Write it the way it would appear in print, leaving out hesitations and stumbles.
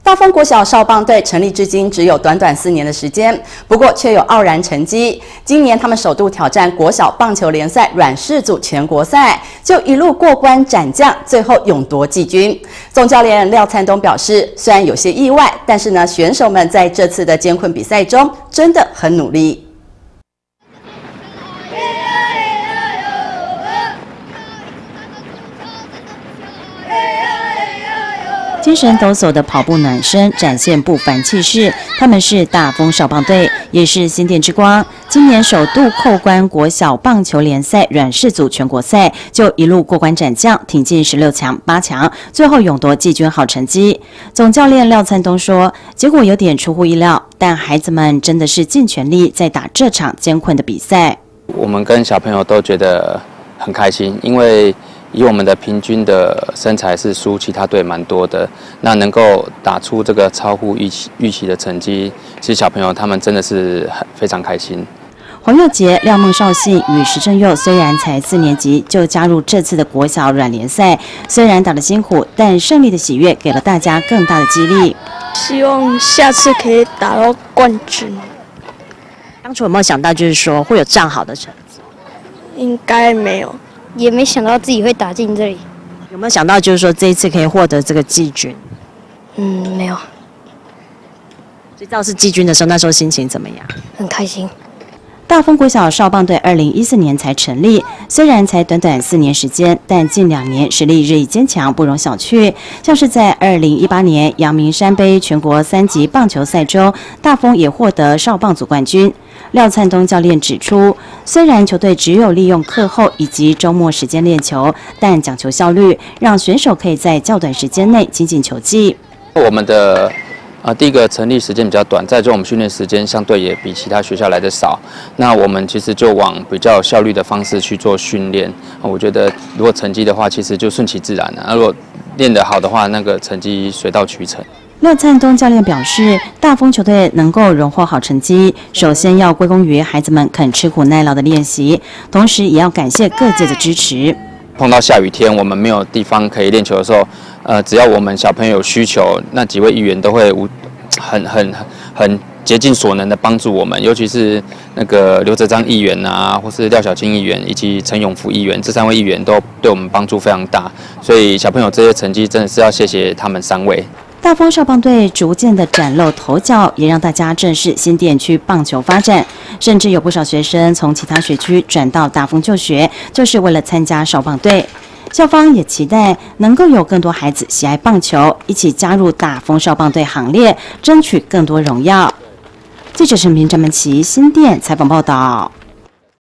大丰国小少棒队成立至今只有短短4年的时间，不过却有傲然成绩。今年他们首度挑战国小棒球联赛软式组全国赛，就一路过关斩将，最后勇夺季军。总教练廖灿东表示，虽然有些意外，但是呢，选手们在这次的艰困比赛中真的很努力。 精神抖擞的跑步暖身，展现不凡气势。他们是大丰少棒队，也是新店之光。今年首度扣关国小棒球联赛软式组全国赛，就一路过关斩将，挺进16强、8强，最后勇夺季军好成绩。总教练廖灿东说：“结果有点出乎意料，但孩子们真的是尽全力在打这场艰困的比赛。 我们跟小朋友都觉得很开心，因为 以我们的平均的身材是输其他队蛮多的，那能够打出这个超乎预期的成绩，其实小朋友他们真的是非常开心。 黄佑杰、廖孟绍信与石正佑虽然才4年级就加入这次的国小软联赛，虽然打得辛苦，但胜利的喜悦给了大家更大的激励。 希望下次可以打到冠军。 当初有没有想到就是说会有这样好的成绩？ 应该没有。 也没想到自己会打进这里。 有没有想到就是说这一次可以获得这个季军？ 没有。 知道是季军的时候，那时候心情怎么样？ 很开心。 大丰国小少棒队2014年才成立，虽然才短短4年时间，但近2年实力日益坚强，不容小觑。像是在2018年阳明山杯全国3级棒球赛中，大丰也获得少棒组冠军。 廖灿东教练指出，虽然球队只有利用课后以及周末时间练球，但讲求效率，让选手可以在较短时间内精进球技。 我们的第一个成立时间比较短，再者我们训练时间相对也比其他学校来的少。那我们其实就往比较有效率的方式去做训练。我觉得如果成绩的话，其实就顺其自然了。如果练得好的话，那个成绩水到渠成。 廖灿东教练表示，大丰球队能够荣获好成绩，首先要归功于孩子们肯吃苦耐劳的练习，同时也要感谢各界的支持。 碰到下雨天，我们没有地方可以练球的时候，只要我们小朋友有需求，那几位议员都会很竭尽所能的帮助我们，尤其是那个刘哲章议员啊，或是廖小青议员以及陈永福议员，这3位议员都对我们帮助非常大，所以小朋友这些成绩真的是要谢谢他们3位。 大丰少棒队逐渐的崭露头角，也让大家正视新店区棒球发展，甚至有不少学生从其他学区转到大丰就学，就是为了参加少棒队。校方也期待能够有更多孩子喜爱棒球，一起加入大丰少棒队行列，争取更多荣耀。记者陈平、张文琪新店采访报道。